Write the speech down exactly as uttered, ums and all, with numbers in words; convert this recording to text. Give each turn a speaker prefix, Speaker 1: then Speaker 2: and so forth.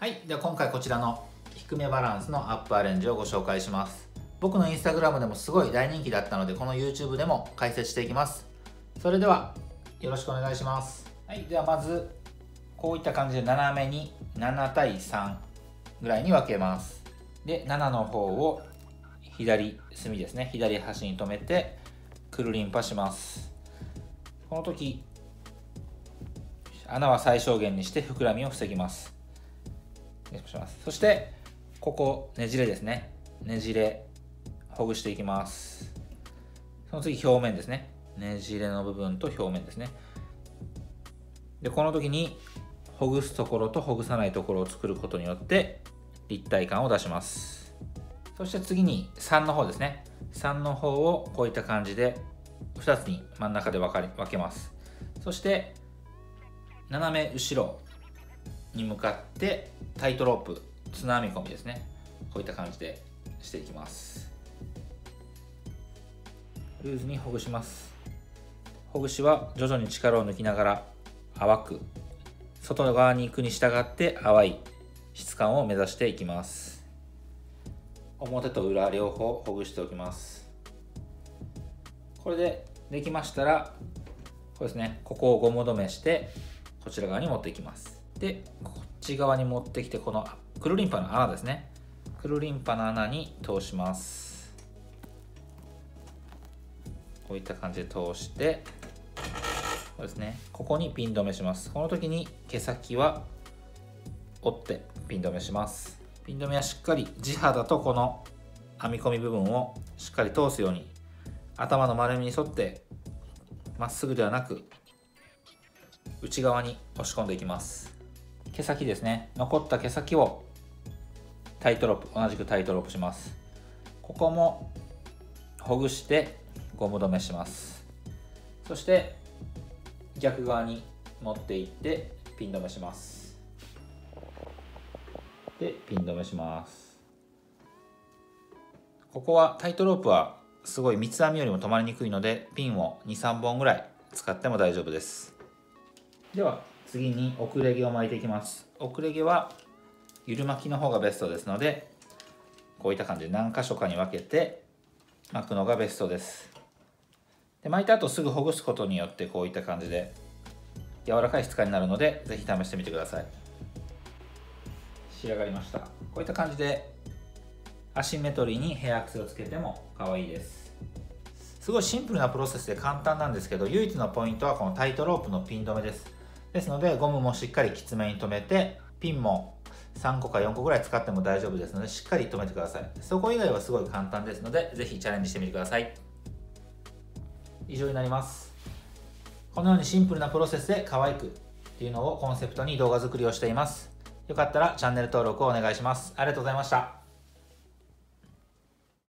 Speaker 1: はい、では今回こちらの低めバランスのアップアレンジをご紹介します。僕のインスタグラムでもすごい大人気だったので、この YouTube でも解説していきます。それではよろしくお願いします。はい、ではまずこういった感じで斜めになな対さんぐらいに分けます。でななの方を左隅ですね、左端に留めてくるりんぱします。この時穴は最小限にして膨らみを防ぎます。そしてここねじれですね、ねじれほぐしていきます。その次表面ですね、ねじれの部分と表面ですね。でこの時にほぐすところとほぐさないところを作ることによって立体感を出します。そして次にさんの方ですね、さんの方をこういった感じでふたつに真ん中で分かり分けます。そして斜め後ろに向かってタイトロープ綱編み込みですね、こういった感じでしていきます。ルーズにほぐします。ほぐしは徐々に力を抜きながら淡く、外側に行くに従って淡い質感を目指していきます。表と裏両方ほぐしておきます。これでできましたら、こうですね、ここをゴム止めしてこちら側に持っていきます。でこっち側に持ってきて、このくるりんぱの穴ですね、くるりんぱの穴に通します。こういった感じで通して、そうですね、ここにピン止めします。この時に毛先は折ってピン止めします。ピン止めはしっかり地肌とこの編み込み部分をしっかり通すように、頭の丸みに沿ってまっすぐではなく内側に押し込んでいきます。毛先ですね、残った毛先をタイトロープ、同じくタイトロープします。ここもほぐしてゴム止めします。そして逆側に持っていってピン止めします。でピン止めします。ここはタイトロープはすごい三つ編みよりも止まりにくいので、ピンをにさんぼんぐらい使っても大丈夫です。では次に遅れ毛を巻いていきます。遅れ毛はゆる巻きの方がベストですので、こういった感じで何箇所かに分けて巻くのがベストです。で巻いた後すぐほぐすことによってこういった感じで柔らかい質感になるので、ぜひ試してみてください。仕上がりました。こういった感じでアシンメトリーにヘアアクセをつけても可愛いです。すごいシンプルなプロセスで簡単なんですけど、唯一のポイントはこのタイトロープのピン止めです。ですのでゴムもしっかりきつめに留めて、ピンもさんこかよんこぐらい使っても大丈夫ですので、しっかり留めてください。そこ以外はすごい簡単ですので、ぜひチャレンジしてみてください。以上になります。このようにシンプルなプロセスで可愛くっていうのをコンセプトに動画作りをしています。よかったらチャンネル登録をお願いします。ありがとうございました。